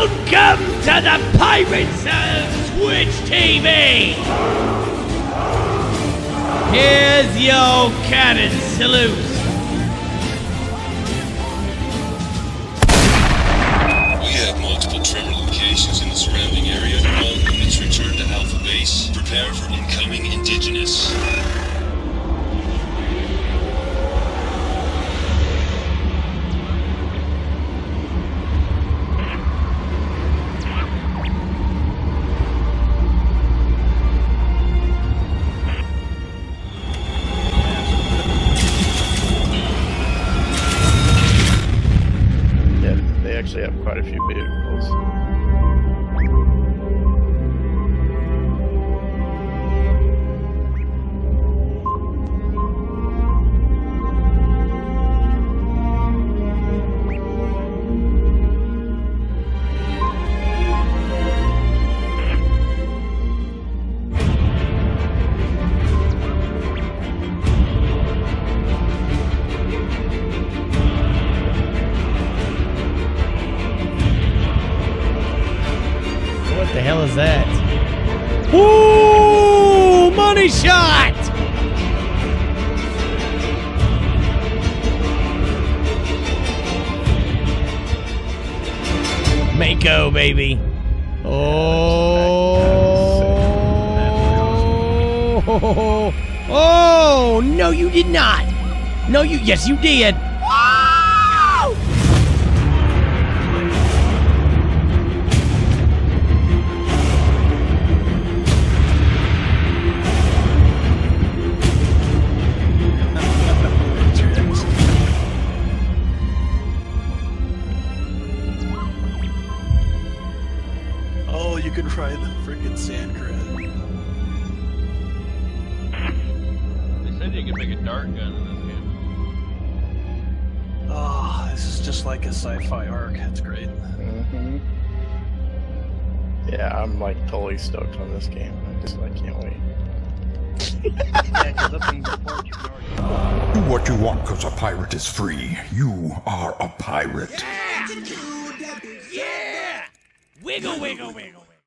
Welcome to the Pirates of Twitch TV! Here's your cannon salute. We have multiple tremor locations in the surrounding area. All units return to Alpha Base. Prepare for incoming indigenous. Actually have quite a few vehicles. What the hell is that? Ooh, money shot! Mako, baby. Oh. Oh, no, you did not. No, yes, you did. Oh, you could ride the freaking sand crab. They said you could make a dart gun in this game. Oh, this is just like a sci-fi arc. That's great. Mm-hmm. Yeah, I'm like totally stoked on this game. I can't wait. Do what you want, because a pirate is free. You are a pirate. Yeah! Yeah! Wiggle, wiggle, wiggle.